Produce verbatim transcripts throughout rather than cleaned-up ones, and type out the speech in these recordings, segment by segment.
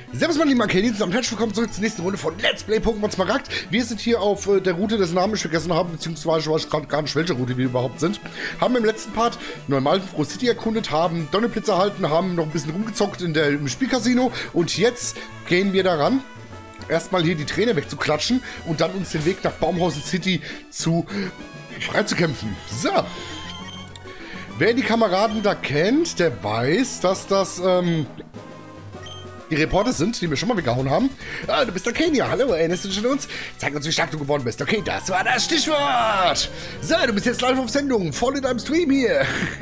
Servus meine lieben Arcanians und herzlich willkommen zurück zur nächsten Runde von Let's Play Pokémon Smaragd. Wir sind hier auf äh, der Route, dessen Namen ich vergessen habe, beziehungsweise weiß ich gerade gar nicht, welche Route wir überhaupt sind. Haben im letzten Part Neumalfenfroh City erkundet, haben Donnerblitz erhalten, haben noch ein bisschen rumgezockt in der, im Spielcasino und jetzt gehen wir daran, erstmal hier die Trainer wegzuklatschen und dann uns den Weg nach Baumhausen City zu freizukämpfen. So. Wer die Kameraden da kennt, der weiß, dass das ähm, die Reporter sind, die wir schon mal weggehauen haben. Ah, du bist okay, ja, hallo, erinnerst du dich an uns? Zeig uns, wie stark du geworden bist. Okay, das war das Stichwort. So, du bist jetzt live auf Sendung, voll in deinem Stream hier.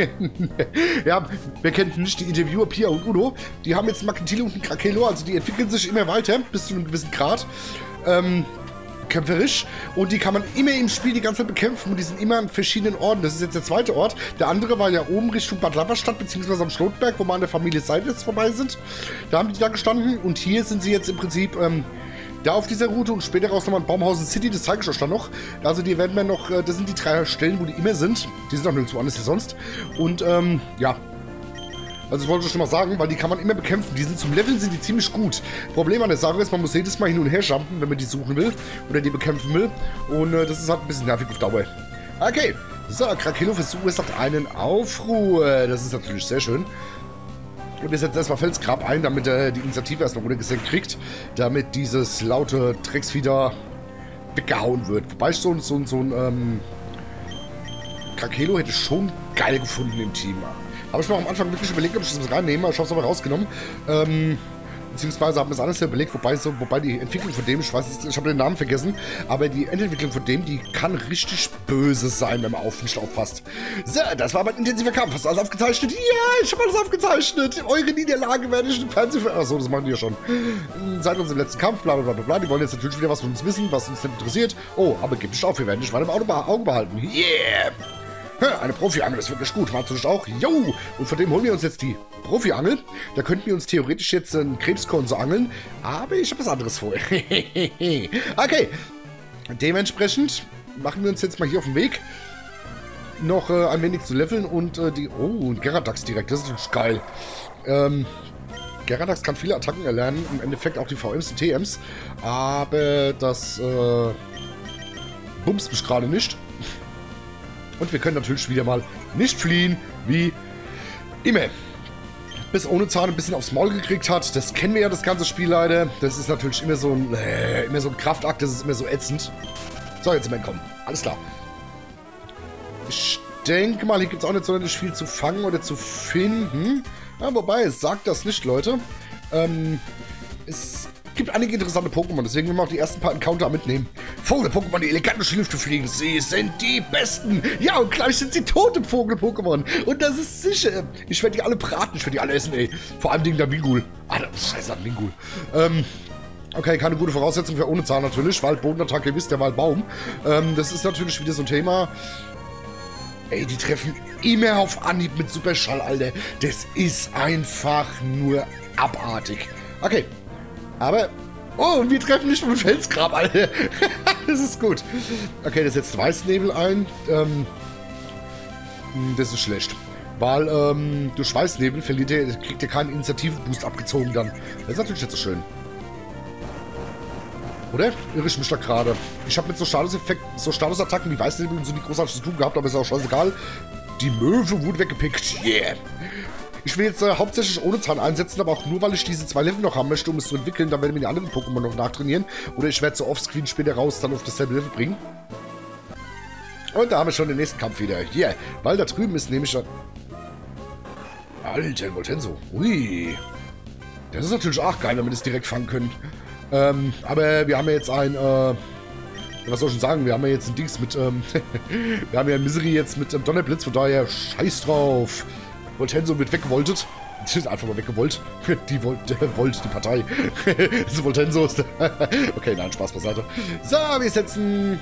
Ja, wir kennen nicht die Interviewer Pia und Udo. Die haben jetzt einen Magnetilo und einen Krakelo, also die entwickeln sich immer weiter, bis zu einem gewissen Grad. Ähm... kämpferisch und die kann man immer im Spiel die ganze Zeit bekämpfen und die sind immer an verschiedenen Orten. Das ist jetzt der zweite Ort. Der andere war ja oben Richtung Bad Laberstadt beziehungsweise am Schlotberg, wo wir an der Familie Seidlitz vorbei sind. Da haben die da gestanden und hier sind sie jetzt im Prinzip ähm, da auf dieser Route und später raus nochmal in Baumhausen City, das zeige ich euch dann noch. Also die werden wir noch, äh, das sind die drei Stellen, wo die immer sind. Die sind auch nirgendwo anders wie sonst. Und ähm, ja. Also das wollte ich schon mal sagen, weil die kann man immer bekämpfen. Die sind zum Leveln sind die ziemlich gut. Problem an der Sache ist, man muss jedes Mal hin und her jumpen, wenn man die suchen will oder die bekämpfen will. Und äh, das ist halt ein bisschen nervig auf Dauer. Okay, so, Krakelo verursacht einen Aufruhr. Das ist natürlich sehr schön. Und wir setzen erstmal Felsgrab ein, damit er die Initiative erstmal runtergesenkt kriegt. Damit dieses laute Drecksvieh weggehauen wird. Wobei ich so, so, so ein ähm, Krakelo hätte schon geil gefunden im Team. Habe ich mir am Anfang wirklich überlegt, ob ich das reinnehme, ich habe es aber rausgenommen. Ähm, beziehungsweise habe mir das alles überlegt, wobei, so, wobei die Entwicklung von dem, ich weiß, ich habe den Namen vergessen, aber die Endentwicklung von dem, die kann richtig böse sein, wenn man auf nicht aufpasst. So, das war aber ein intensiver Kampf. Hast du alles aufgezeichnet? Ja, ich habe alles aufgezeichnet. Eure Niederlage werde ich im Fernsehen... Achso, das machen die ja schon. Seit unserem letzten Kampf, bla bla bla bla. Die wollen jetzt natürlich wieder was von uns wissen, was uns denn interessiert. Oh, aber gib nicht auf, wir werden dich weiter im Auge behalten. Yeah! Eine Profi-Angel ist wirklich gut. Magst du das auch? Jo! Und von dem holen wir uns jetzt die Profi-Angel. Da könnten wir uns theoretisch jetzt einen Krebskorn so angeln. Aber ich habe was anderes vor. Okay. Dementsprechend machen wir uns jetzt mal hier auf den Weg. Noch äh, ein wenig zu leveln und äh, die... Oh, und Geradax direkt. Das ist natürlich geil. Ähm... Geradax kann viele Attacken erlernen. Im Endeffekt auch die V Ms und T Ms. Aber das... Äh, bumst mich gerade nicht. Und wir können natürlich wieder mal nicht fliehen, wie immer. Bis ohne Zahn ein bisschen aufs Maul gekriegt hat. Das kennen wir ja, das ganze Spiel leider. Das ist natürlich immer so ein, äh, immer so ein Kraftakt, das ist immer so ätzend. So, jetzt sind wir entkommen. Alles klar. Ich denke mal, hier gibt es auch nicht so viel zu fangen oder zu finden. Ja, wobei, es sagt das nicht, Leute. Ähm, es gibt einige interessante Pokémon, deswegen werden wir auch die ersten paar Encounter mitnehmen. Vogel-Pokémon, die elegant durch die Lüfte fliegen. Sie sind die Besten. Ja, und gleich sind sie tote Vogel-Pokémon. Und das ist sicher. Ich werde die alle braten, ich werde die alle essen, ey. Vor allem Dingen der Mingul. Ah, scheiße, Mingul. Ähm, okay, keine gute Voraussetzung für ohne Zahn natürlich. Wald-Bodenattacke, ihr wisst ja, Wald-Baum. Ähm, das ist natürlich wieder so ein Thema. Ey, die treffen immer auf Anhieb mit Superschall, Alter. Das ist einfach nur abartig. Okay. Aber, oh, und wir treffen nicht mit dem Felsgrab, Alter. Das ist gut. Okay, das setzt Weißnebel ein. Ähm, das ist schlecht. Weil, ähm, durch Weißnebel verliert ihr, kriegt ihr keinen Initiativenboost abgezogen dann. Das ist natürlich nicht so schön. Oder? Irre ich mich da gerade. Ich habe mit so Statuseffekten, so Statusattacken wie Weißnebel und so nicht großartig zu tun gehabt, aber ist auch scheißegal. Die Möwe wurde weggepickt. Yeah! Ich will jetzt äh, hauptsächlich ohne Zahn einsetzen, aber auch nur, weil ich diese zwei Level noch haben möchte, um es zu entwickeln. Dann werden wir die anderen Pokémon noch nachtrainieren. Oder ich werde so offscreen später raus dann auf dasselbe Level bringen. Und da haben wir schon den nächsten Kampf wieder. Yeah, weil da drüben ist nämlich... Alter, Voltenso. Ui. Das ist natürlich auch geil, wenn wir das direkt fangen können. Ähm, aber wir haben ja jetzt ein... Äh, was soll ich schon sagen? Wir haben ja jetzt ein Dings mit... Ähm, wir haben ja Misery jetzt mit ähm, Donnerblitz, von daher scheiß drauf. Voltenso wird weggewoltet. Das ist einfach mal weggewollt. Die Volt, äh, Volt, die Partei. Das ist Voltenso. Okay, nein, Spaß beiseite. So, wir setzen...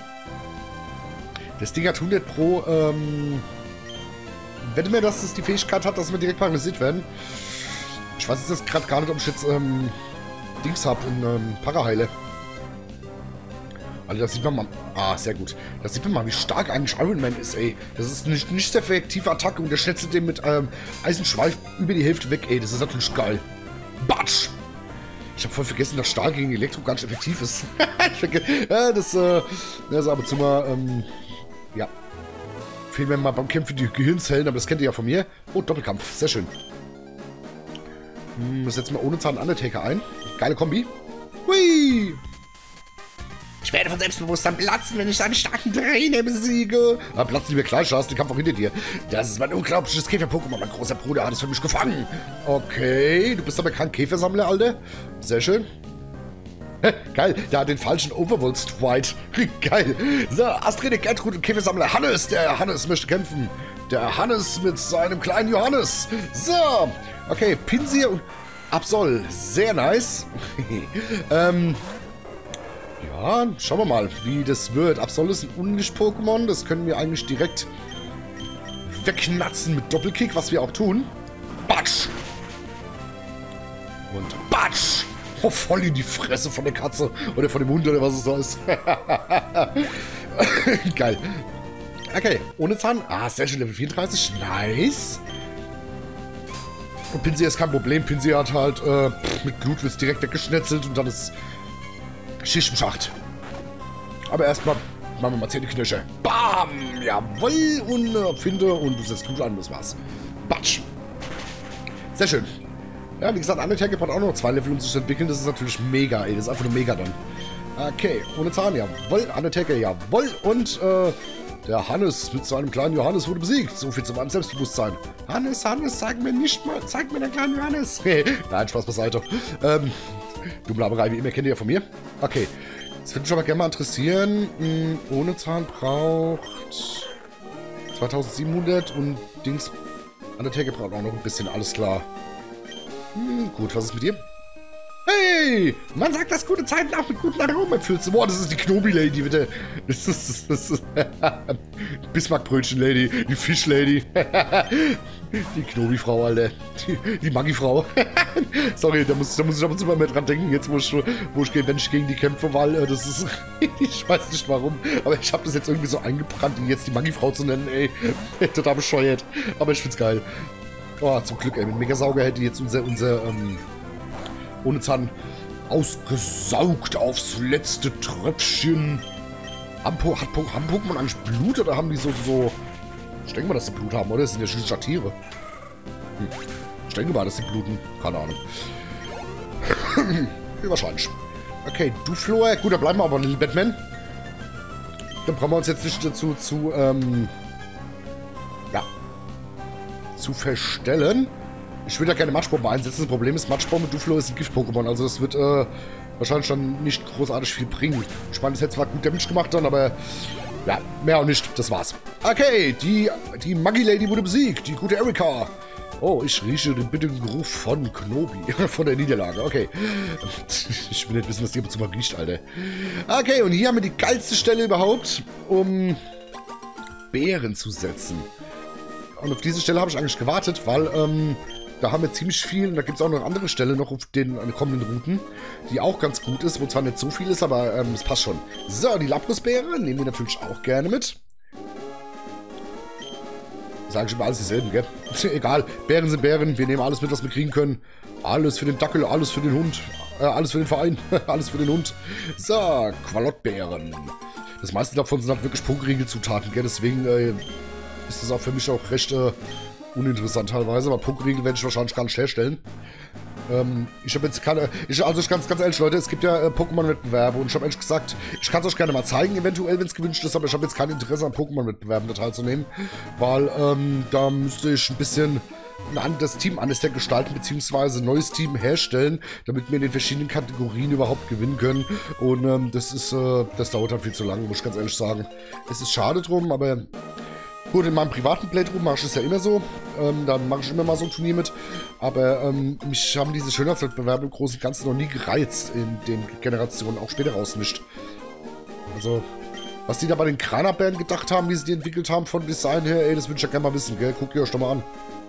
Das Ding hat hundert pro... Ähm, wette mir, dass es die Fähigkeit hat, dass wir direkt paralysiert werden. Ich weiß jetzt gerade gar nicht, ob ich jetzt ähm, Dings habe in ähm, Paraheile. Also das sieht man mal... Ah, sehr gut. Das sieht man mal, wie stark eigentlich Iron Man ist, ey. Das ist nicht, nicht sehr effektive Attacke und der schätzt den mit ähm, Eisenschweif über die Hälfte weg, ey. Das ist natürlich geil. Batsch! Ich habe voll vergessen, dass Stahl gegen Elektro ganz effektiv ist. ich denke, ja, das, äh, das ist aber zu mal, ähm, ja. Fehlen mir mal beim Kämpfen die Gehirnzellen, aber das kennt ihr ja von mir. Oh, Doppelkampf, sehr schön. Hm, das setzen wir ohne Zahn Undertaker ein. Geile Kombi. Hui! Ich werde von Selbstbewusstsein platzen, wenn ich seinen starken Trainer besiege. Aber platzen wir gleich, hast den Kampf auch hinter dir. Das ist mein unglaubliches Käfer-Pokémon. Mein großer Bruder hat es für mich gefangen. Okay, du bist aber kein Käfersammler, Alter. Sehr schön. Geil, der hat den falschen Overwolst White. Geil. So, Astrid, Gertrud und Käfersammler Hannes. Der Hannes möchte kämpfen. Der Hannes mit seinem kleinen Johannes. So, okay, Pinsir und Absol. Sehr nice. ähm... Ja, schauen wir mal, wie das wird. Absol ist ein Unlicht-Pokémon. Das können wir eigentlich direkt wegknatzen mit Doppelkick, was wir auch tun. Batsch! Und Batsch! Oh, voll in die Fresse von der Katze. Oder von dem Hund oder was es da ist. Geil. Okay, ohne Zahn. Ah, sehr schön, Level vierunddreißig. Nice. Und Pinsir ist kein Problem. Pinsir hat halt äh, mit Glutwitz direkt weggeschnetzelt und dann ist Schicht im Schacht. Aber erstmal machen wir mal Zähneknirsche. Bam! Jawoll! Und äh, finde und du setzt gut an, das war's. Batsch! Sehr schön. Ja, wie gesagt, Undertaker braucht auch noch zwei Level, um sich zu entwickeln. Das ist natürlich mega, ey. Das ist einfach nur mega dann. Okay, ohne Zahn, jawoll. Undertaker, jawoll. Und äh, der Hannes mit seinem kleinen Johannes wurde besiegt. So viel zu meinem Selbstbewusstsein. Hannes, Hannes, zeig mir nicht mal, zeig mir den kleinen Johannes. Nein, Spaß beiseite. Ähm, Dummlaberei, wie immer, kennt ihr ja von mir. Okay, das würde mich aber gerne mal interessieren. Hm, ohne Zahn braucht zweitausendsiebenhundert und Dings. Undertaker braucht auch noch ein bisschen, alles klar. Hm, gut, was ist mit dir? Hey! Man sagt, dass gute Zeiten auch mit guten Aromen erfüllt. Boah, das ist die Knobi-Lady, bitte. Das ist, das ist, das ist Bismarck-Brötchen-Lady, die Fisch-Lady. Die Knobi-Frau, Alter. Die, die Maggi-Frau. Sorry, da muss, da muss ich ab und zu mal mehr dran denken, jetzt wo ich, wo ich wenn ich gegen die kämpfe, weil äh, das ist... Ich weiß nicht warum, aber ich habe das jetzt irgendwie so eingebrannt, ihn jetzt die Maggi-Frau zu nennen, ey. Total bescheuert. Aber ich find's geil. Oh, zum Glück, ey. Mit Megasauger hätte jetzt unser, unser, ähm... ohne Zahn ausgesaugt aufs letzte Tröpfchen. Haben, po hat po haben Pokémon eigentlich Blut oder haben die so, so... Ich denke mal, dass sie Blut haben, oder? Das sind ja schließlich Tiere. Hm. Ich denke mal, dass sie bluten. Keine Ahnung. Wahrscheinlich. Okay, du Flor. Gut, da bleiben wir aber, Little Batman. Dann brauchen wir uns jetzt nicht dazu zu, ähm... ja. zu verstellen. Ich würde ja gerne Matschbombe einsetzen. Das Problem ist, Matschbombe, Duflo ist ein Gift-Pokémon. Also das wird äh, wahrscheinlich dann nicht großartig viel bringen. Ich meine, das hätte zwar gut Damage gemacht dann, aber ja, mehr auch nicht. Das war's. Okay, die, die Maggi-Lady wurde besiegt. Die gute Erika. Oh, ich rieche den bitternden Geruch von Knobi. Von der Niederlage. Okay. Ich will nicht wissen, was die ab und zu mal riecht, Alter. Okay, und hier haben wir die geilste Stelle überhaupt, um Beeren zu setzen. Und auf diese Stelle habe ich eigentlich gewartet, weil, ähm... da haben wir ziemlich viel, und da gibt es auch noch eine andere Stelle noch auf den kommenden Routen, die auch ganz gut ist, wo zwar nicht so viel ist, aber ähm, das passt schon. So, die Labrusbeere nehmen wir natürlich auch gerne mit. Sage ich immer alles dieselben, gell? Egal, Bären sind Bären, wir nehmen alles mit, was wir kriegen können. Alles für den Dackel, alles für den Hund, äh, alles für den Verein, alles für den Hund. So, Qualottbeeren. Das meiste davon sind halt wirklich Punkriegelzutaten, gell? Deswegen äh, ist das auch für mich auch recht... Äh, uninteressant teilweise, aber Punktriegel werde ich wahrscheinlich gar nicht herstellen. Ähm, ich habe jetzt keine... Ich, also ich ganz, ganz ehrlich, Leute, es gibt ja äh, Pokémon-Wettbewerbe und ich habe ehrlich gesagt, ich kann es euch gerne mal zeigen, eventuell, wenn es gewünscht ist, aber ich habe jetzt kein Interesse an Pokémon-Wettbewerben teilzunehmen, weil ähm, da müsste ich ein bisschen ein, das Team anders gestalten, beziehungsweise ein neues Team herstellen, damit wir in den verschiedenen Kategorien überhaupt gewinnen können. Und ähm, das ist, äh, das dauert halt viel zu lange, muss ich ganz ehrlich sagen. Es ist schade drum, aber... Gut, in meinem privaten Playthrough mache ich es ja immer so. Ähm, dann mache ich immer mal so ein Turnier mit. Aber ähm, mich haben diese Schönheitswettbewerbe im Großen und Ganzen noch nie gereizt in den Generationen, auch später raus nicht. Also, was die da bei den Krana-Bären gedacht haben, wie sie die entwickelt haben von Design her, ey, das würde ich ja gerne mal wissen, gell? Guckt ihr euch doch mal an.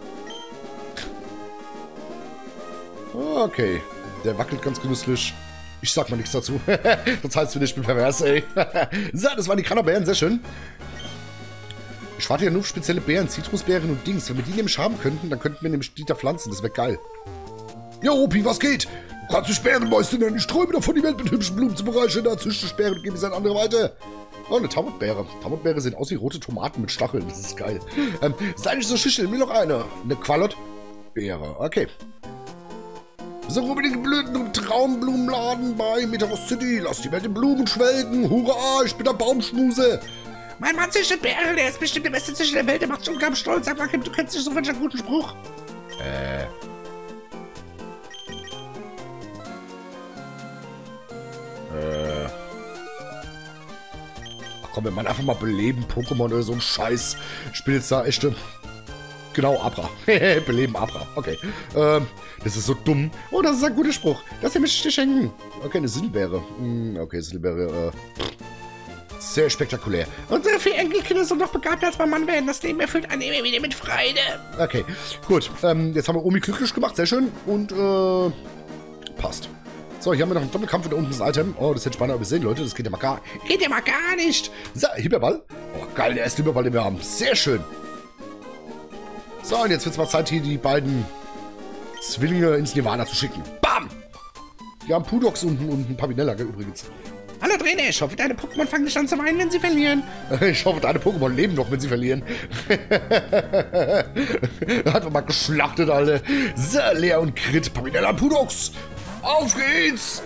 Okay, der wackelt ganz genüsslich. Ich sag mal nichts dazu. Das heißt, ich bin pervers, ey. So, das waren die Krana-Bären, sehr schön. Ich warte ja nur auf spezielle Beeren, Zitrusbeeren und Dings. Wenn wir die nämlich haben könnten, dann könnten wir nämlich die da pflanzen. Das wäre geil. Jo, Opi, was geht? Kannst du Sperrenmäuste nennen? Ich träume davon, die Welt mit hübschen Blumen zu bereichern. Da züchte Sperren und gebe es an andere weiter. Oh, eine Tammutbeere. Tammutbeere sehen aus wie rote Tomaten mit Stacheln. Das ist geil. Ähm, sei nicht so schüchtern, mir noch eine. Eine Qualot-Beere. Okay. So unbedingt Blüten und Traumblumenladen bei Meteoros City. Lass die Welt in Blumen schwelgen. Hurra, ich bin der Baumschmuse. Mein Mann züchtet Beeren. Der ist bestimmt der beste Züchter der Welt. Der macht schon ganz stolz. Sag mal, Kim, du kennst nicht so einen guten Spruch. Äh. Äh. Ach komm, wir machen einfach mal beleben Pokémon oder so ein Scheiß. Ich spiele jetzt da echte... Genau, Abra. Beleben Abra. Okay. Ähm, das ist so dumm. Oh, das ist ein guter Spruch. Das hier möchte ich dir schenken. Okay, eine Silbeere. Hm, okay, Silbeere. Äh, sehr spektakulär. Unsere vier Enkelkinder sind noch begabter als mein Mann werden. Das Leben erfüllt einen immer wieder mit Freude. Okay, gut. Ähm, jetzt haben wir Omi glücklich gemacht. Sehr schön. Und, äh, passt. So, hier haben wir noch einen Doppelkampf und da unten ist ein Item. Oh, das hätte ich beinahe übersehen, Leute. Das geht ja mal gar, geht ja mal gar nicht. So, Hyperball. Oh, geil, der erste Hyperball, den wir haben. Sehr schön. So, und jetzt wird es mal Zeit, hier die beiden Zwillinge ins Nirvana zu schicken. Bam! Wir haben Pudox und, und einen Papinella, übrigens. Hallo, Trainer. Ich hoffe, deine Pokémon fangen nicht an zu weinen, wenn sie verlieren. Ich hoffe, deine Pokémon leben noch, wenn sie verlieren. Hat man mal geschlachtet, alle. So, Lea und Crit. Papinella, Pudox. Auf geht's!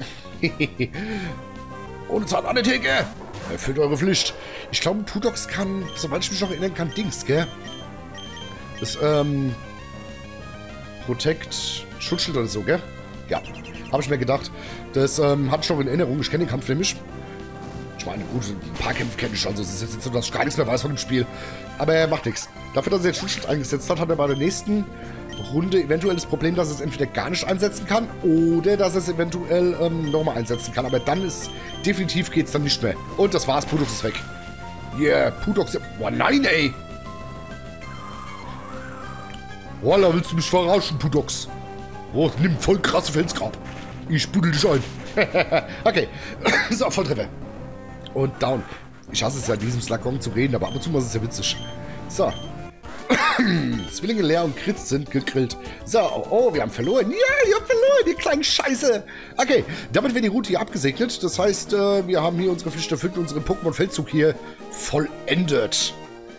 Ohne Zahn an der Theke. Erfüllt eure Pflicht. Ich glaube, Pudox kann, soweit ich mich noch erinnern kann, Dings, gell? Das, ähm... Protect... Schutzschild oder so, gell? Ja, habe ich mir gedacht. Das, ähm, hatte ich noch in Erinnerung. Ich kenne den Kampf nämlich. Ich meine, gut, ein paar Kämpfe kenne ich schon. Also es ist jetzt nicht so, dass ich gar nichts mehr weiß von dem Spiel. Aber er macht nichts. Dafür, dass er jetzt Schutzschild eingesetzt hat, hat er bei der nächsten Runde eventuell das Problem, dass es entweder gar nicht einsetzen kann oder dass es eventuell ähm, nochmal einsetzen kann. Aber dann ist definitiv geht's dann nicht mehr. Und das war's, Pudox ist weg. Yeah, Pudox. Boah, nein, ey. Voila, willst du mich verarschen, Pudox? Oh, nimm voll krasse Felsgrab. Ich buddel dich ein. Okay. So, Volltreffer. Und down. Ich hasse es ja, in diesem Slagong zu reden, aber ab und zu ist es ja witzig. So. Zwillinge Lea und Crit sind gegrillt. So, oh, wir haben verloren. Ja, ihr habt verloren, die kleinen Scheiße. Okay, damit wird die Route hier abgesegnet. Das heißt, äh, wir haben hier unsere Pflicht erfüllt und unseren Pokémon-Feldzug hier vollendet.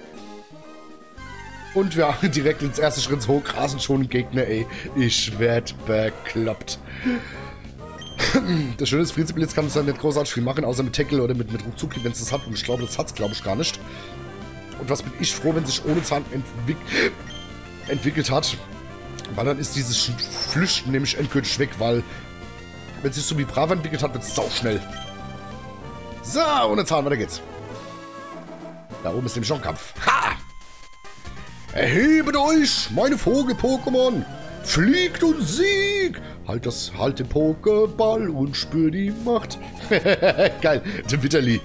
Und wir haben direkt ins erste Schritt hochgrasen schon einen Gegner, ey. Ich werd bekloppt. Das Schöne ist, Friedensblitz kann es dann nicht großartig viel machen, außer mit Tackle oder mit, mit Ruckzuki, wenn es das hat. Und ich glaube, das hat es, glaube ich, gar nicht. Und was bin ich froh, wenn sich ohne Zahn entwick entwickelt hat. Weil dann ist dieses Flüchten nämlich endgültig weg, weil wenn es sich so wie Brava entwickelt hat, wird es sauschnell. So, ohne Zahn, weiter geht's. Da oben ist nämlich noch ein Kampf. Ha! Erhebet euch, meine Vogel-Pokémon! Fliegt und sieg! Halt das, halt den Pokéball und spür die Macht. Geil, der Witterli.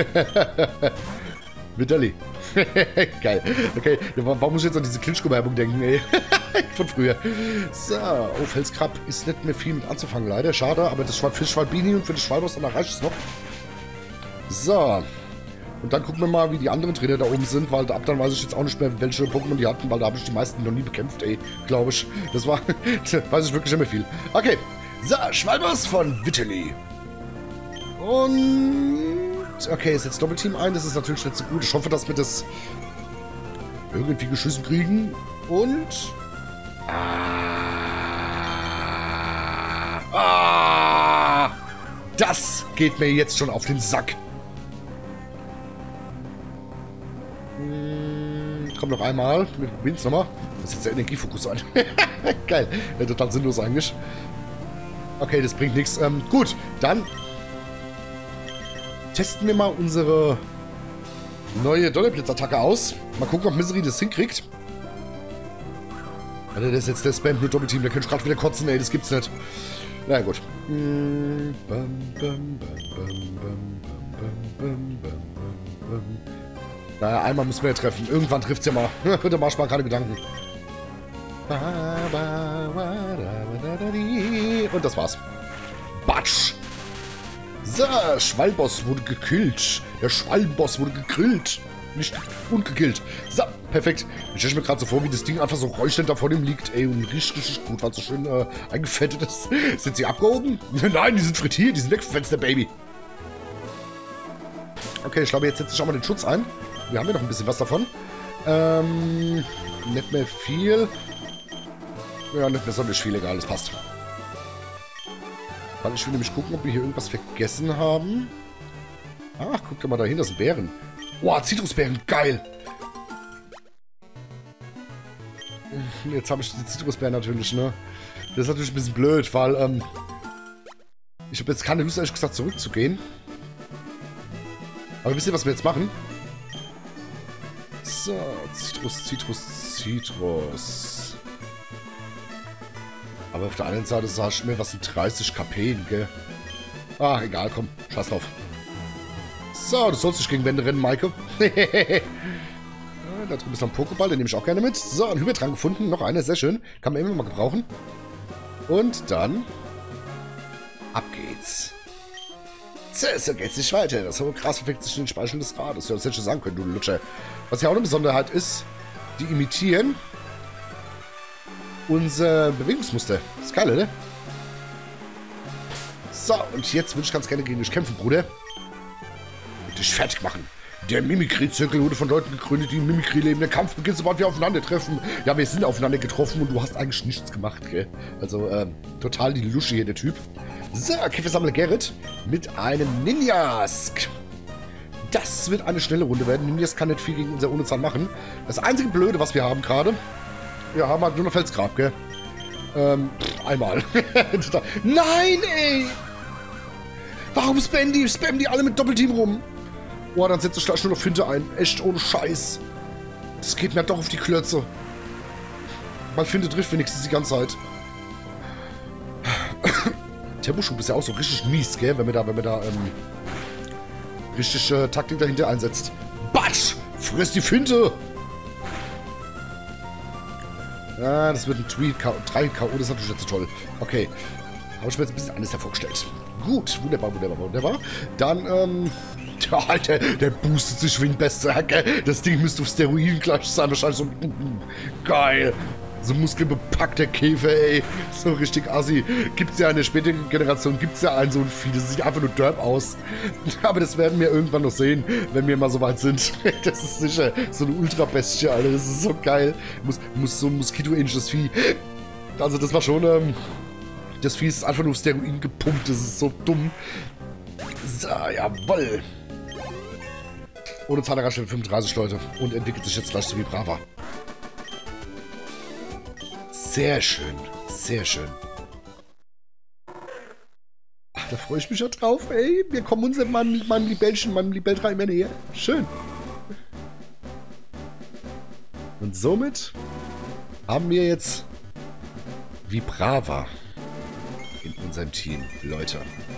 Witterli. Geil. Okay, warum muss ich jetzt an diese Klitschko-Werbung denken, ey? Von früher. So, oh, Felskrab ist nicht mehr viel mit anzufangen, leider. Schade, aber das für das Schwalbini und für das Schwalbos, dann reicht es noch. So. Und dann gucken wir mal, wie die anderen Trainer da oben sind, weil ab dann weiß ich jetzt auch nicht mehr, welche Pokémon die hatten, weil da habe ich die meisten noch nie bekämpft, ey, glaube ich. Das war, weiß ich wirklich nicht mehr viel. Okay, so, Schwalbers von Witterli. Und, okay, ist jetzt Doppelteam ein, das ist natürlich nicht so gut. Ich hoffe, dass wir das irgendwie geschissen kriegen. Und, ah, ah, das geht mir jetzt schon auf den Sack. Komm noch einmal. Wir probieren es nochmal. Das ist jetzt der Energiefokus ein. Geil. Ja, total sinnlos eigentlich. Okay, das bringt nichts. Ähm, gut, dann testen wir mal unsere neue Donnerblitzattacke aus. Mal gucken, ob Misery das hinkriegt. Alter, das ist jetzt der Spam nur Doppelteam. Da könnte ich gerade wieder kotzen, ey. Das gibt's nicht. Na ja, gut. Naja, einmal müssen wir ja treffen. Irgendwann trifft's ja mal. Bitte mach mal keine Gedanken. Und das war's. Batsch! So, Schwalboss wurde gekillt. Der Schwalboss wurde gegrillt. Nicht und gekillt. So, Perfekt. Ich stelle mir gerade so vor, wie das Ding einfach so räuchend da vor dem liegt, ey, und riecht richtig gut, weil es so schön äh, eingefettet ist. Sind sie abgehoben? Nein, die sind frittiert, die sind weg vom Fenster, Baby. Okay, ich glaube, jetzt setze ich auch mal den Schutz ein. Wir haben ja noch ein bisschen was davon. Ähm, nicht mehr viel. Ja, nicht mehr sonderlich viel, egal, das passt. Weil ich will nämlich gucken, ob wir hier irgendwas vergessen haben. Ach, guck doch mal dahin, das sind Beeren. Boah, Zitrusbeeren, geil. Jetzt habe ich die Zitrusbeeren natürlich, ne? Das ist natürlich ein bisschen blöd, weil, ähm... ich habe jetzt keine Lust, ehrlich gesagt, zurückzugehen. Aber wisst ihr, was wir jetzt machen? So, Zitrus, Zitrus, Zitrus. Aber auf der anderen Seite sah ich mir, was sind dreißig KP, gell? Ah, egal, komm, scheiß drauf. So, du sollst dich gegen Wände rennen, Maike. Da drüben ist noch ein Pokéball, den nehme ich auch gerne mit. So, ein Hydratrank gefunden, noch eine, sehr schön. Kann man immer mal gebrauchen. Und dann... ab geht's. So, so geht's nicht weiter. Das hohe Gras verfängt sich in den Speicheln des Rades. Ja, das hätte ich schon sagen können, du Lutscher. Was ja auch eine Besonderheit ist, die imitieren unser Bewegungsmuster. Ist geil, oder? So, und jetzt würde ich ganz gerne gegen dich kämpfen, Bruder. Und dich fertig machen. Der Mimikry-Zirkel wurde von Leuten gegründet, die im Mimikry leben. Der Kampf beginnt, sobald wir aufeinandertreffen. Ja, wir sind aufeinander getroffen und du hast eigentlich nichts gemacht, gell? Also, ähm, total die Lusche hier, der Typ. So, Käfersammler Gerrit mit einem Ninjask. Das wird eine schnelle Runde werden. Ninjask kann nicht viel gegen unser Ohne-Zahn machen. Das einzige Blöde, was wir haben gerade, wir haben halt nur noch Felsgrab, gell? Ähm, pff, einmal. Nein, ey! Warum spammen die? Spammen die alle mit Doppelteam rum? Boah, dann setze ich gleich nur noch Finte ein. Echt ohne Scheiß. Das geht mir doch auf die Klötze. Weil Finte trifft wenigstens die ganze Zeit. Temposchub ist ja auch so richtig mies, gell? Wenn man da, wenn man da, ähm, richtig äh, Taktik dahinter einsetzt. Batsch! Friss die Finte! Ja, das wird ein Tweet. drei K O, das ist natürlich nicht so toll. Okay. Habe ich mir jetzt ein bisschen anders hervorgestellt. Gut, wunderbar, wunderbar, wunderbar. Dann, ähm... ja, Alter, der boostet sich wie ein Berserker. Das Ding müsste auf Steroiden gleich sein. Wahrscheinlich so ein... geil. So ein muskelbepackter Käfer, ey. So richtig assi. Gibt's ja in der späteren Generation, gibt's ja einen so ein Vieh. Das sieht einfach nur derb aus. Aber das werden wir irgendwann noch sehen, wenn wir mal so weit sind. Das ist sicher so eine Ultra-Bestie, Alter. Das ist so geil. Muss, muss so ein Moskito-ähnliches Vieh. Also das war schon, ähm... das Vieh ist einfach nur auf Steroiden gepumpt. Das ist so dumm. So, jawoll. Ohne Zahnraschel fünfunddreißig, Leute. Und entwickelt sich jetzt gleich so wie Brava. Sehr schön. Sehr schön. Ach, da freue ich mich ja drauf, ey. Wir kommen uns in meinem, meinem Libellchen, meinem Libellra immer näher. Schön. Und somit haben wir jetzt Vibrava in unserem Team, Leute.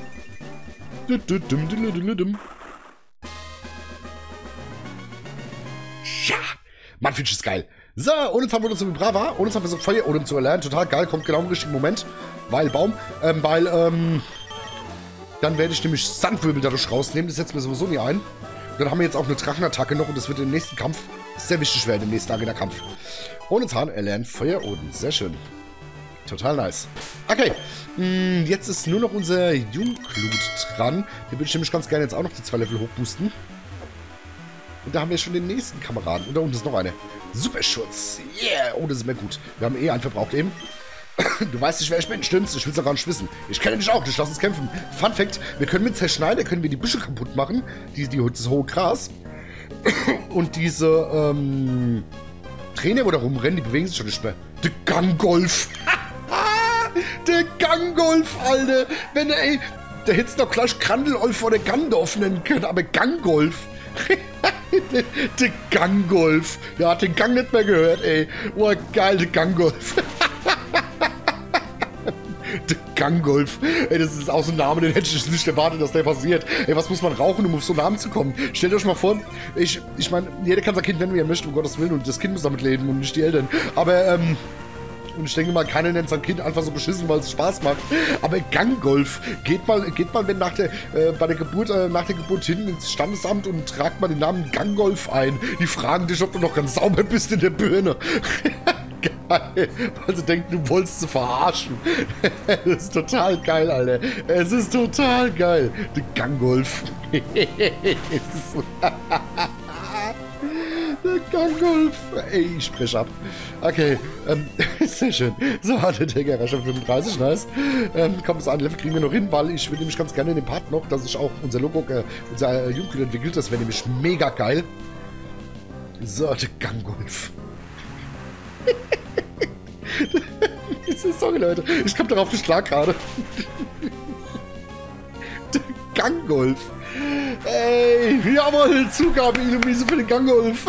Ja, Mann, finde ich das geil. So, und jetzt haben wir uns mit Brava, und jetzt haben wir so Feuerodem zu erlernen. Total geil, kommt genau im richtigen Moment. Weil Baum, ähm, weil, ähm, dann werde ich nämlich Sandwirbel dadurch rausnehmen. Das setzt mir sowieso nie ein. Und dann haben wir jetzt auch eine Drachenattacke noch und das wird im nächsten Kampf sehr wichtig werden, im nächsten Arena-Kampf. Ohne Zahn erlernen Feuerodem. Sehr schön. Total nice. Okay, mh, jetzt ist nur noch unser Jungklut dran. Den würde ich nämlich ganz gerne jetzt auch noch die zwei Level hochboosten. Und da haben wir schon den nächsten Kameraden. Und da unten ist noch eine. Superschutz. Yeah. Oh, das ist mir gut. Wir haben eh einen verbraucht eben. Du weißt nicht, wer ich bin, stimmt's? Ich will's doch gar nicht wissen. Ich kenne dich auch, ich lass uns kämpfen. Fun Fact, wir können mit Zerschneider, können wir die Büsche kaputt machen. Die, die, das hohe Gras. Und diese, ähm... Trainer, wo da rumrennen, die bewegen sich schon nicht mehr. Der Ganggolf. Der Ganggolf, Alter. Wenn er, ey... Der hätte es doch gleich Grandelolf oder Gandorf nennen können, aber Ganggolf. Der, der Ganggolf. Ja, hat den Gang nicht mehr gehört, ey. Oh, geil, der Ganggolf. Der Ganggolf. Ey, das ist auch so ein Name, den hätte ich nicht erwartet, dass der passiert. Ey, was muss man rauchen, um auf so einen Namen zu kommen? Stellt euch mal vor, ich, ich meine, jeder kann sein Kind nennen, wie er möchte, um Gottes Willen, und das Kind muss damit leben und nicht die Eltern. Aber, ähm, Und ich denke mal, keiner nennt sein Kind einfach so beschissen, weil es Spaß macht. Aber Ganggolf, geht mal, geht mal wenn nach der, äh, bei der Geburt, äh, nach der Geburt hin ins Standesamt und tragt mal den Namen Ganggolf ein. Die fragen dich, ob du noch ganz sauber bist in der Birne. Geil, weil sie denken, du wolltest sie verarschen. Das ist total geil, Alter. Es ist total geil. Der Ganggolf. Es ist so der Ganggolf. Ey, ich spreche ab. Okay, ähm, sehr schön. So, der Digger, schon fünfunddreißig, nice. Ähm, komm, das eine Level kriegen wir noch hin, weil ich würde nämlich ganz gerne in dem Part noch, dass ich auch unser Logo, äh, unser äh, Jugendkult entwickelt. Das wäre nämlich mega geil. So, der Ganggolf. Sorry, Leute. Ich komme darauf nicht klar gerade. Der Ganggolf. Ey, jawohl, Zugabe Illumise für den Ganggolf.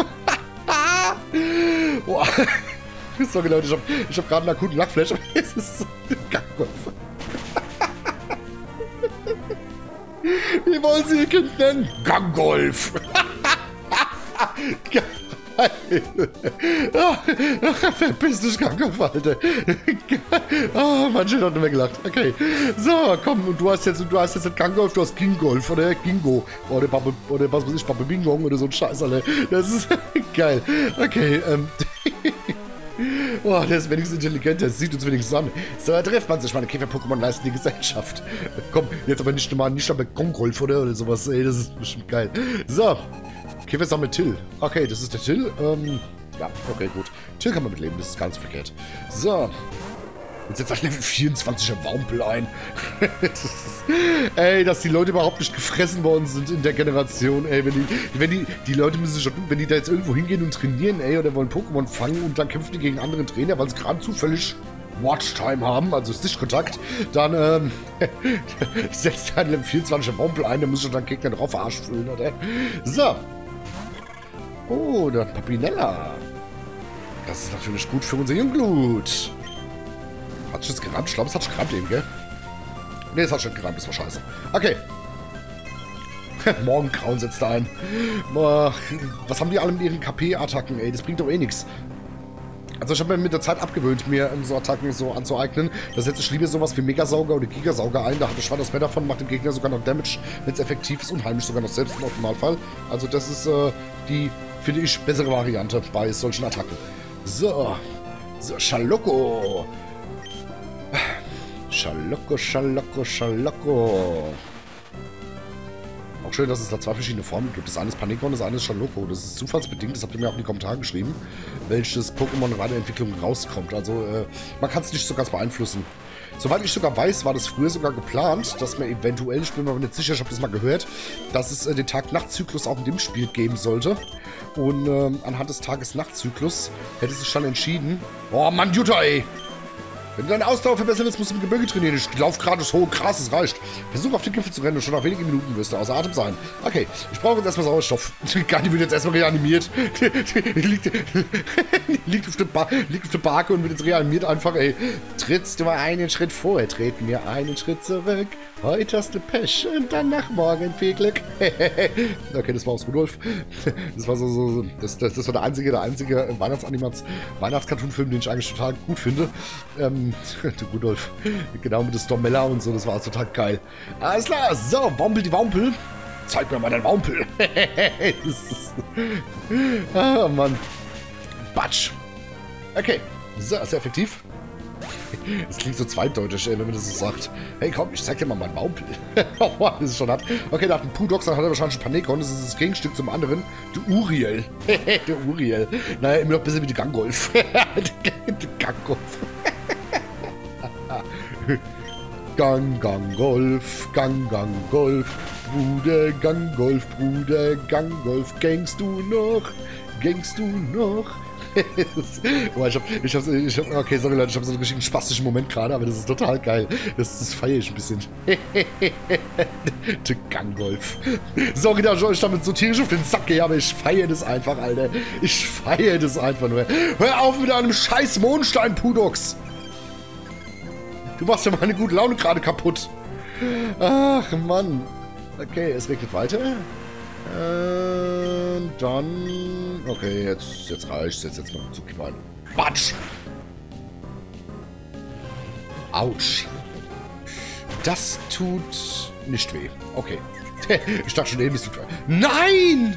Boah. Sorry, Leute, ich habe ich hab gerade einen akuten Lachflash. Es ist so der Ganggolf. Wie wollen Sie Ihr Kind nennen? Ganggolf. Verpiss dich, Ganggolf, Alter. Oh, manche hat nicht mehr gelacht. Okay. So, komm, und du hast jetzt, du hast jetzt nicht Ganggolf, du hast Gingolf oder Gingo. Oder Pappe, oder was weiß ich, Pappe Bingong oder so ein Scheiß, Alter. Das ist geil. Okay, ähm. Oh, der ist wenigstens intelligent, der sieht uns wenigstens an. So, da trifft man sich, meine Käfer-Pokémon leisten die Gesellschaft. Komm, jetzt aber nicht mal, nicht mal Gongolf oder, oder sowas, ey, das ist bestimmt geil. So. Käfer sammelt Till. Okay, das ist der Till. Ähm, ja, okay, gut. Till kann man mitleben, das ist ganz verkehrt. So. Jetzt setzt ein Level vierundzwanziger Wampel ein. Das ist, ey, dass die Leute überhaupt nicht gefressen worden sind in der Generation, ey. Wenn die, wenn die, die Leute müssen schon, wenn die da jetzt irgendwo hingehen und trainieren, ey, oder wollen Pokémon fangen und dann kämpfen die gegen andere Trainer, weil sie gerade zufällig Watchtime haben, also Sichtkontakt, dann ähm, setzt ein Level vierundzwanziger Wampel ein, da muss ich dann Gegner drauf verarscht fühlen, oder? So. Oh, der Papinella. Das ist natürlich gut für unser Jungblut. Hat sich das gerammt? Ich glaube, es hat sich gerammt eben, gell? Ne, es hat schon gerammt, das war scheiße. Okay. Morgengrauen setzt da ein. Was haben die alle mit ihren K P-Attacken, ey? Das bringt doch eh nichts. Also ich habe mir mit der Zeit abgewöhnt, mir so Attacken so anzueignen. Da setze ich lieber sowas wie Megasauger oder Gigasauger ein. Da hat ich schwaches mehr davon, macht dem Gegner sogar noch Damage, wenn es effektiv ist und heimlich sogar noch selbst im Optimalfall. Also das ist äh, die, finde ich, bessere Variante bei solchen Attacken. So. So, Schaloko. Schaloko, Schaloko, Schaloko. Auch schön, dass es da zwei verschiedene Formen gibt. Das eine ist Panikon, das eine ist Schaloko. Das ist zufallsbedingt, das habt ihr mir auch in die Kommentare geschrieben, welches Pokémon in der Entwicklung rauskommt. Also, äh, man kann es nicht so ganz beeinflussen. Soweit ich sogar weiß, war das früher sogar geplant, dass man eventuell, ich bin mir aber nicht sicher, ich habe das mal gehört, dass es äh, den Tag-Nacht-Zyklus auch in dem Spiel geben sollte. Und ähm, anhand des Tages-Nacht-Zyklus hätte sich dann entschieden... Oh Mann, Jutta, ey! Wenn du deine Ausdauer verbessern willst, musst du im Gebirge trainieren. Ich laufe gerade das hohe Gras, es reicht. Versuch auf den Gipfel zu rennen und schon nach wenigen Minuten wirst du außer Atem sein. Okay, ich brauche jetzt erstmal Sauerstoff. Gandhi wird jetzt erstmal reanimiert. liegt, liegt, auf der ba liegt auf der Barke und wird jetzt reanimiert einfach, ey. Trittst du mal einen Schritt vor, treten wir einen Schritt zurück. Heute hast du Pech und dann nach morgen viel Glück. Okay, das war aus Rudolf. Das war so, so das, das, das war der einzige, der einzige Weihnachtsanimats Weihnachtscartoon-Film, den ich eigentlich total gut finde. Ähm, der Rudolf. Genau mit der Stormella und so, das war total geil. Alles klar, so, Wampel die Wampel. Zeig mir mal deinen Wampel. Ah, Mann. Batsch. Okay, so, sehr effektiv. Das klingt so zweideutig, ey, wenn man das so sagt. Hey, komm, ich zeig dir mal meinen Wampel. Oh, das ist schon hart. Okay, da hat ein Pudox, dann hat er wahrscheinlich ein Panekon. Das ist das Gegenstück zum anderen. Der Uriel. Der Uriel. Naja, immer noch ein bisschen wie der Ganggolf. Der Ganggolf. Gang, Gang, Golf, Gang, Gang, Golf, Bruder, Gang, Golf, Bruder, Gang, Golf, gängst du noch, gängst du noch? Oh, ich hab, ich hab, ich hab, okay, sorry Leute, ich hab so einen richtigen spastischen Moment gerade, aber das ist total geil. Das, das feiere ich ein bisschen. Der Ganggolf. Sorry, dass ich euch damit so tierisch auf den Sack gehe, aber ich feiere das einfach, Alter. Ich feiere das einfach nur. Hör auf mit einem scheiß Mondstein, Pudox. Du machst ja meine gute Laune gerade kaputt. Ach, Mann. Okay, es regnet weiter. Und dann... Okay, jetzt, jetzt reicht's. Jetzt setzt mal Zug rein. Batsch! Autsch. Das tut nicht weh. Okay. Ich dachte schon, eben ist es tut weh. Nein!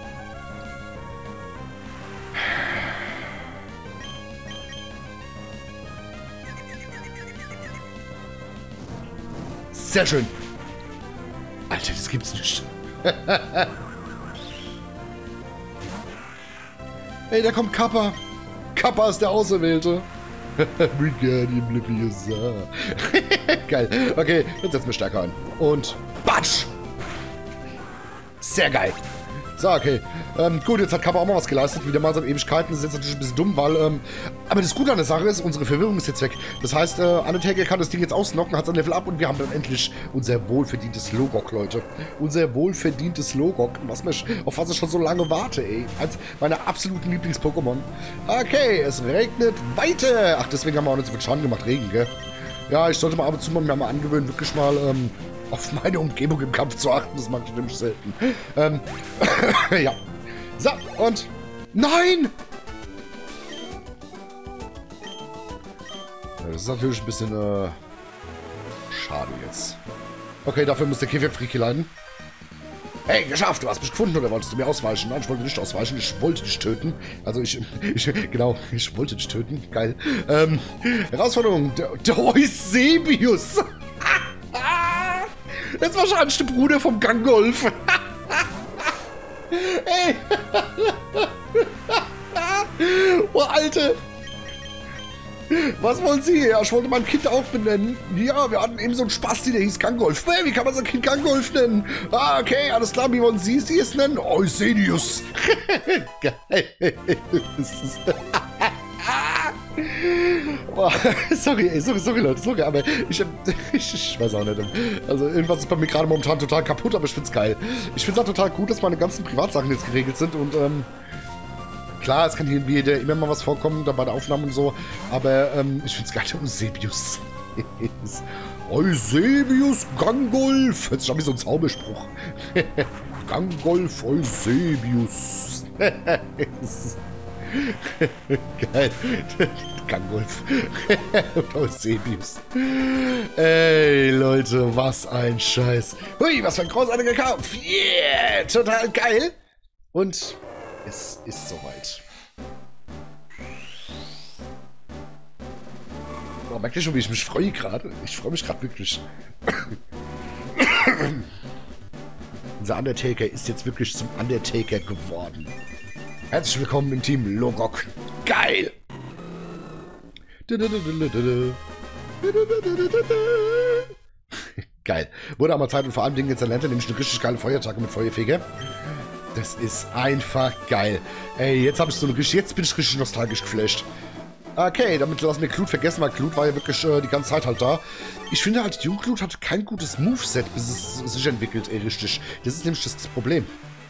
Sehr schön. Alter, das gibt's nicht. Ey, da kommt Kappa. Kappa ist der Auserwählte. Brigadier Obliviosa. Geil. Okay, jetzt setzen wir stärker an. Und Batsch! Sehr geil. So, okay. Ähm, gut, jetzt hat Kappa auch mal was geleistet. Wieder mal seit Ewigkeiten. Das ist jetzt natürlich ein bisschen dumm, weil... Ähm, aber das Gute an der Sache ist, unsere Verwirrung ist jetzt weg. Das heißt, äh, Undertaker kann das Ding jetzt ausnocken, hat sein Level ab und wir haben dann endlich unser wohlverdientes Logok, Leute. Unser wohlverdientes Logok. Was mich, auf was ich schon so lange warte, ey. Als meiner absoluten Lieblings-Pokémon. Okay, es regnet weiter. Ach, deswegen haben wir auch nicht so viel Schaden gemacht. Regen, gell? Ja, ich sollte mal ab und zu mal, mir mal angewöhnen, wirklich mal... Ähm, auf meine Umgebung im Kampf zu achten, das mache ich nämlich selten. Ähm, ja. So, und... Nein! Ja, das ist natürlich ein bisschen, äh... schade jetzt. Okay, dafür muss der Käfigfreaky leiden. Hey, geschafft! Du hast mich gefunden, oder wolltest du mir ausweichen? Nein, ich wollte nicht ausweichen, ich wollte dich töten. Also ich... ich genau, ich wollte dich töten. Geil. Ähm, Herausforderung. Der, der Eusebius! Das ist wahrscheinlich der Bruder vom Gangolf. Ey. Oh, Alte. Was wollen Sie hier? Ich wollte mein Kind auch benennen. Ja, wir hatten eben so einen Spasti, der hieß Gangolf. Hey, wie kann man sein Kind Gangolf nennen? Ah, okay, alles klar. Wie wollen Sie Sie es nennen? Eusenius. Geil. Boah, sorry, ey, sorry, sorry, Leute, sorry, aber ich, ich, ich weiß auch nicht. Also irgendwas ist bei mir gerade momentan total kaputt, aber ich find's geil. Ich find's auch total gut, dass meine ganzen Privatsachen jetzt geregelt sind und ähm, klar, es kann hier wieder immer mal was vorkommen, da bei der Aufnahme und so, aber ähm, ich find's geil, der Eusebius. Eusebius Gangolf. Hört sich an wie so ein Zauberspruch. Gangolf Eusebius. Geil. Gangolf. Eusebius. Ey, Leute, was ein Scheiß. Hui, was für ein großartiger Kampf. Yeah, total geil. Und es ist soweit. Oh, merkt ihr schon, wie ich mich freue gerade? Ich freue mich gerade wirklich. Unser Undertaker ist jetzt wirklich zum Undertaker geworden. Herzlich willkommen im Team Logok. Geil! Geil. Wurde aber Zeit und vor allem Dingen jetzt erlernt er nämlich eine richtig geile Feuerattacke mit Feuerfeger. Das ist einfach geil. Ey, jetzt habe ich so eine richtig, jetzt bin ich richtig nostalgisch geflasht. Okay, damit lassen wir Glut vergessen, weil Glut war ja wirklich äh, die ganze Zeit halt da. Ich finde halt, Jungglut hat kein gutes Moveset, bis es sich entwickelt, ey, richtig. Das ist nämlich das Problem.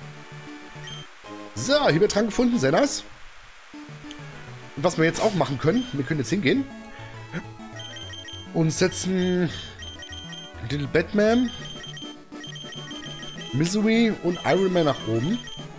So, hier wird dran gefunden, sehr nice. Und was wir jetzt auch machen können, wir können jetzt hingehen und setzen Little Batman, Misery und Iron Man nach oben.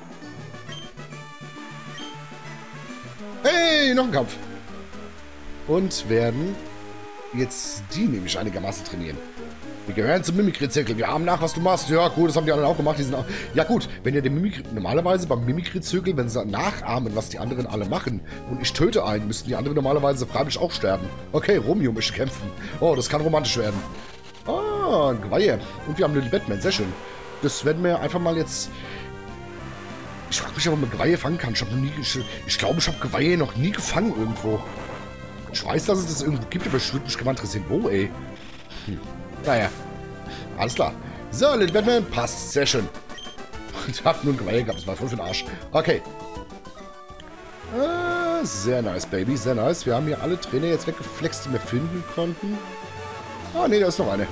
Hey, noch ein Kampf. Und werden jetzt die nämlich einigermaßen trainieren. Wir gehören zum Mimikry-Zirkel. Wir haben nach, was du machst. Ja, gut, das haben die anderen auch gemacht. Die sind auch ja, gut, wenn ihr den Mimikry... Normalerweise beim Mimikry-Zirkel, wenn sie nachahmen, was die anderen alle machen, und ich töte einen, müssten die anderen normalerweise freiwillig auch sterben. Okay, Romeo möchte kämpfen. Oh, das kann romantisch werden. Ah, ein Geweihe. Und wir haben Little Batman. Sehr schön. Das werden wir einfach mal jetzt... Ich frage mich, ob man Geweihe fangen kann. Ich habe noch nie... Ich, ich glaube, ich habe Geweihe noch nie gefangen irgendwo. Ich weiß, dass es das irgendwo gibt, aber ich würde mich mal interessieren, wo, ey. Hm. Naja. Alles klar. So, Little Batman, passt. Sehr schön. Ich hab nur ein Geweihe gehabt, das war voll für den Arsch. Okay. Ah, sehr nice, Baby, sehr nice. Wir haben hier alle Trainer jetzt weggeflext, die wir finden konnten. Ah, ne, da ist noch eine.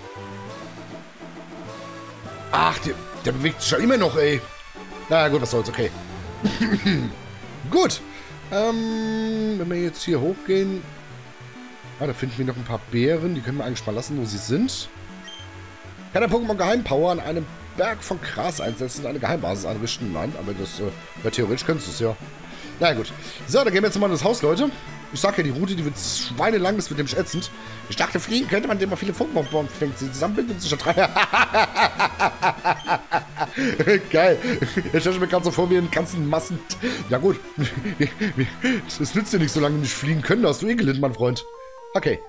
Ach, der, der bewegt sich ja immer noch, ey. Na gut, was soll's, okay. Gut. Ähm, wenn wir jetzt hier hochgehen... Ah, da finden wir noch ein paar Beeren. Die können wir eigentlich mal lassen, wo sie sind. Kann der Pokémon Geheimpower an einem Berg von Gras einsetzen und eine Geheimbasis einrichten? Nein, aber das, äh, ja, theoretisch könntest du es ja. Na gut. So, dann gehen wir jetzt mal in das Haus, Leute. Ich sag ja, die Route, die wird schweinelang, das wird nämlich ätzend. Ich dachte, fliegen könnte man, indem man viele Funkbomben fängt. Sie zusammenbinden und sich drei. Geil. Ich stelle mir gerade so vor, wie in ganzen Massen. Ja gut. Das nützt dir nicht, solange wir nicht fliegen können. Da hast du eh gelitten, mein Freund. Okay.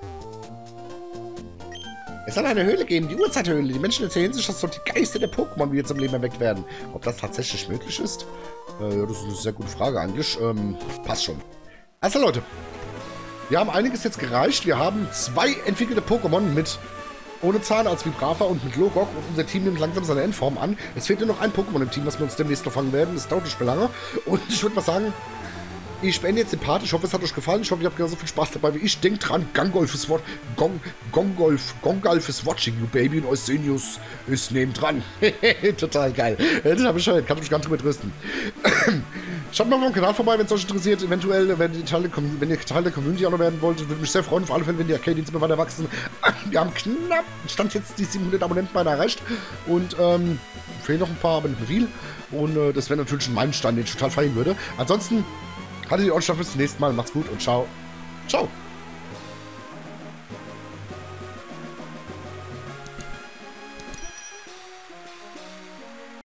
Es soll eine Höhle geben, die Urzeithöhle. Die Menschen erzählen sich, dass dort die Geister der Pokémon wieder zum Leben erweckt werden. Ob das tatsächlich möglich ist? Äh, das ist eine sehr gute Frage eigentlich. Ähm, passt schon. Also Leute, wir haben einiges jetzt gereicht. Wir haben zwei entwickelte Pokémon mit ohne Zahn als Vibrava und mit Logok. Und unser Team nimmt langsam seine Endform an. Es fehlt nur noch ein Pokémon im Team, was wir uns demnächst noch fangen werden. Das dauert nicht mehr lange. Und ich würde mal sagen, ich beende jetzt den Part. Ich hoffe, es hat euch gefallen. Ich hoffe, ihr habt genauso viel Spaß dabei wie ich. Denkt dran, Gangolf ist Watch. Gong, Gongolf, Gongalf is watching you, baby. Und Eusenius ist neben dran. Total geil. Das habe ich schon. Kann mich gar nicht drüber trösten. Schaut mal auf dem Kanal vorbei, wenn es euch interessiert. Eventuell, wenn ihr Teil der, wenn ihr Teil der Community auch noch werden wollt, würde mich sehr freuen. Vor allem, wenn die Arcade-Dienste immer weiter wachsen. Wir haben knapp, stand jetzt die siebenhundert Abonnenten beinahe erreicht. Und, ähm, fehlen noch ein paar, aber nicht mehr viel. Und äh, das wäre natürlich ein Meilenstein, den ich total feiern würde. Ansonsten, haltet die Ohren steif bis zum nächsten Mal. Macht's gut und ciao. Ciao.